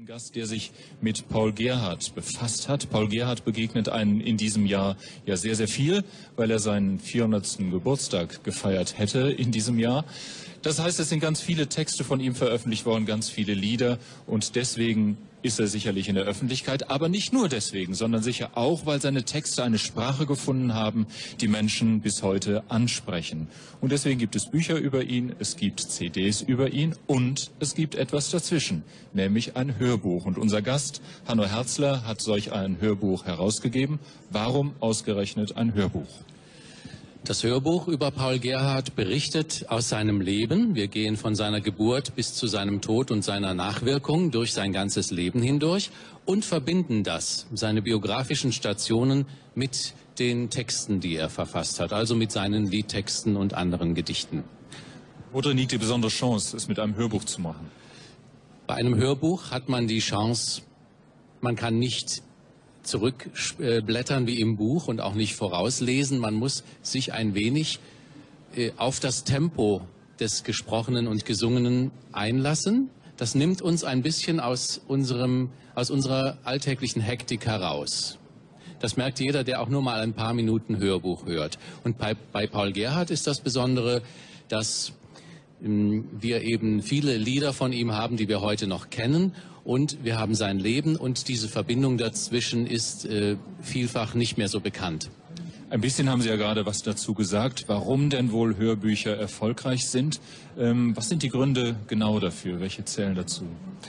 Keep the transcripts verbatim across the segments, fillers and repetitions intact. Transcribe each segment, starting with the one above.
Ein Gast, der sich mit Paul Gerhardt befasst hat. Paul Gerhardt begegnet einem in diesem Jahr ja sehr, sehr viel, weil er seinen vierhundertsten Geburtstag gefeiert hätte in diesem Jahr. Das heißt, es sind ganz viele Texte von ihm veröffentlicht worden, ganz viele Lieder, und deswegen ist er sicherlich in der Öffentlichkeit, aber nicht nur deswegen, sondern sicher auch, weil seine Texte eine Sprache gefunden haben, die Menschen bis heute ansprechen. Und deswegen gibt es Bücher über ihn, es gibt C Ds über ihn und es gibt etwas dazwischen, nämlich ein Hörbuch. Und unser Gast, Hanno Herzler, hat solch ein Hörbuch herausgegeben. Warum ausgerechnet ein Hörbuch? Das Hörbuch über Paul Gerhardt berichtet aus seinem Leben. Wir gehen von seiner Geburt bis zu seinem Tod und seiner Nachwirkung durch sein ganzes Leben hindurch und verbinden das, seine biografischen Stationen, mit den Texten, die er verfasst hat, also mit seinen Liedtexten und anderen Gedichten. Worin liegt die besondere Chance, es mit einem Hörbuch zu machen? Bei einem Hörbuch hat man die Chance, man kann nicht zurückblättern wie im Buch und auch nicht vorauslesen. Man muss sich ein wenig äh, auf das Tempo des Gesprochenen und Gesungenen einlassen. Das nimmt uns ein bisschen aus unserem, aus unserer alltäglichen Hektik heraus. Das merkt jeder, der auch nur mal ein paar Minuten Hörbuch hört. Und bei, bei Paul Gerhardt ist das Besondere, dass ähm, wir eben viele Lieder von ihm haben, die wir heute noch kennen. Und wir haben sein Leben, und diese Verbindung dazwischen ist äh, vielfach nicht mehr so bekannt. Ein bisschen haben Sie ja gerade was dazu gesagt, warum denn wohl Hörbücher erfolgreich sind. Ähm, was sind die Gründe genau dafür? Welche zählen dazu?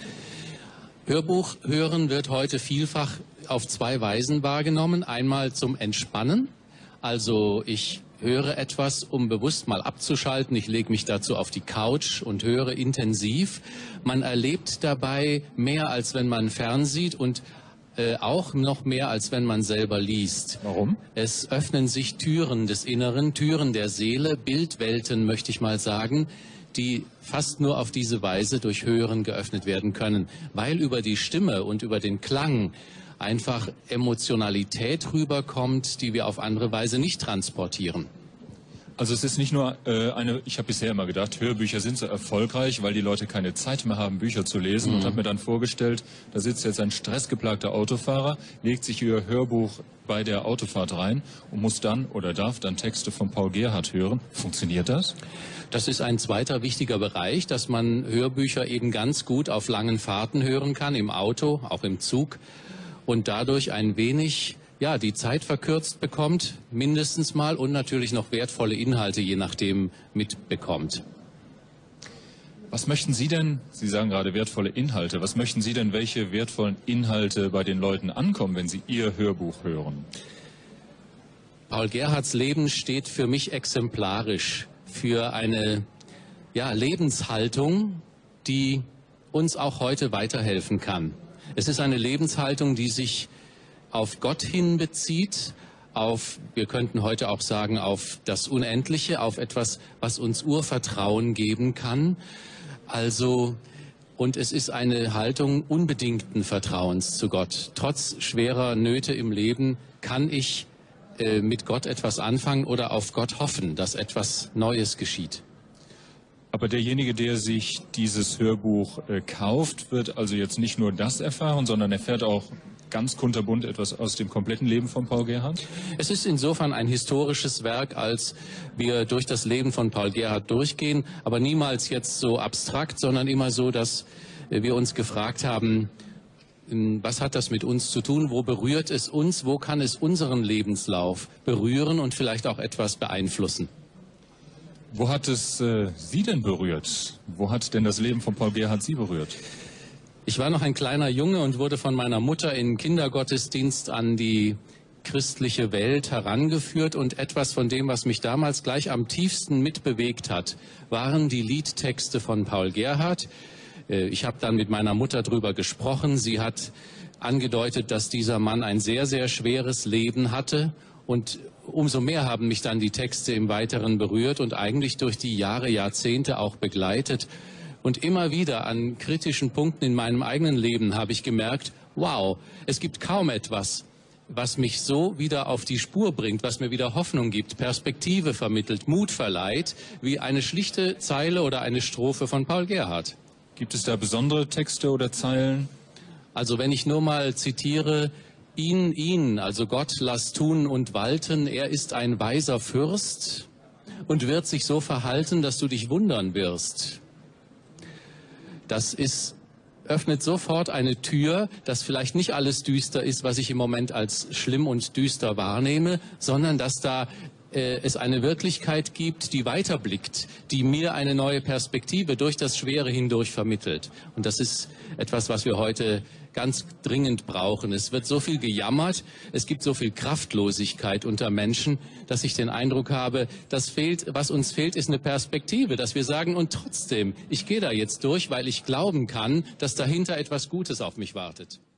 Hörbuch hören wird heute vielfach auf zwei Weisen wahrgenommen. Einmal zum Entspannen, also ich höre etwas, um bewusst mal abzuschalten. Ich lege mich dazu auf die Couch und höre intensiv. Man erlebt dabei mehr, als wenn man fernsieht, und äh, auch noch mehr, als wenn man selber liest. Warum? Es öffnen sich Türen des Inneren, Türen der Seele, Bildwelten, möchte ich mal sagen, die fast nur auf diese Weise durch Hören geöffnet werden können, weil über die Stimme und über den Klang einfach Emotionalität rüberkommt, die wir auf andere Weise nicht transportieren. Also es ist nicht nur äh, eine, ich habe bisher immer gedacht, Hörbücher sind so erfolgreich, weil die Leute keine Zeit mehr haben, Bücher zu lesen, mhm. und habe mir dann vorgestellt, da sitzt jetzt ein stressgeplagter Autofahrer, legt sich ihr Hörbuch bei der Autofahrt rein und muss dann oder darf dann Texte von Paul Gerhardt hören. Funktioniert das? Das ist ein zweiter wichtiger Bereich, dass man Hörbücher eben ganz gut auf langen Fahrten hören kann, im Auto, auch im Zug, und dadurch ein wenig, ja, die Zeit verkürzt bekommt, mindestens mal, und natürlich noch wertvolle Inhalte, je nachdem, mitbekommt. Was möchten Sie denn, Sie sagen gerade wertvolle Inhalte, was möchten Sie denn, welche wertvollen Inhalte bei den Leuten ankommen, wenn sie Ihr Hörbuch hören? Paul Gerhardts Leben steht für mich exemplarisch für eine, ja, Lebenshaltung, die uns auch heute weiterhelfen kann. Es ist eine Lebenshaltung, die sich auf Gott hin bezieht, auf, wir könnten heute auch sagen, auf das Unendliche, auf etwas, was uns Urvertrauen geben kann. Also, und es ist eine Haltung unbedingten Vertrauens zu Gott. Trotz schwerer Nöte im Leben kann ich äh, mit Gott etwas anfangen oder auf Gott hoffen, dass etwas Neues geschieht. Aber derjenige, der sich dieses Hörbuch äh, kauft, wird also jetzt nicht nur das erfahren, sondern erfährt auch ganz kunterbunt etwas aus dem kompletten Leben von Paul Gerhardt? Es ist insofern ein historisches Werk, als wir durch das Leben von Paul Gerhardt durchgehen, aber niemals jetzt so abstrakt, sondern immer so, dass wir uns gefragt haben, was hat das mit uns zu tun, wo berührt es uns, wo kann es unseren Lebenslauf berühren und vielleicht auch etwas beeinflussen. Wo hat es äh, Sie denn berührt? Wo hat denn das Leben von Paul Gerhardt Sie berührt? Ich war noch ein kleiner Junge und wurde von meiner Mutter in Kindergottesdienst an die christliche Welt herangeführt, und etwas von dem, was mich damals gleich am tiefsten mitbewegt hat, waren die Liedtexte von Paul Gerhardt. Ich habe dann mit meiner Mutter drüber gesprochen. Sie hat angedeutet, dass dieser Mann ein sehr, sehr schweres Leben hatte, und umso mehr haben mich dann die Texte im Weiteren berührt und eigentlich durch die Jahre, Jahrzehnte auch begleitet. Und immer wieder an kritischen Punkten in meinem eigenen Leben habe ich gemerkt, wow, es gibt kaum etwas, was mich so wieder auf die Spur bringt, was mir wieder Hoffnung gibt, Perspektive vermittelt, Mut verleiht, wie eine schlichte Zeile oder eine Strophe von Paul Gerhardt. Gibt es da besondere Texte oder Zeilen? Also wenn ich nur mal zitiere, ihn, ihn, also Gott, lass tun und walten, er ist ein weiser Fürst und wird sich so verhalten, dass du dich wundern wirst. Das ist, öffnet sofort eine Tür, dass vielleicht nicht alles düster ist, was ich im Moment als schlimm und düster wahrnehme, sondern dass da äh, es eine Wirklichkeit gibt, die weiterblickt, die mir eine neue Perspektive durch das Schwere hindurch vermittelt. Und das ist etwas, was wir heute ganz dringend brauchen. Es wird so viel gejammert, es gibt so viel Kraftlosigkeit unter Menschen, dass ich den Eindruck habe, das fehlt, was uns fehlt, ist eine Perspektive, dass wir sagen, und trotzdem, ich gehe da jetzt durch, weil ich glauben kann, dass dahinter etwas Gutes auf mich wartet.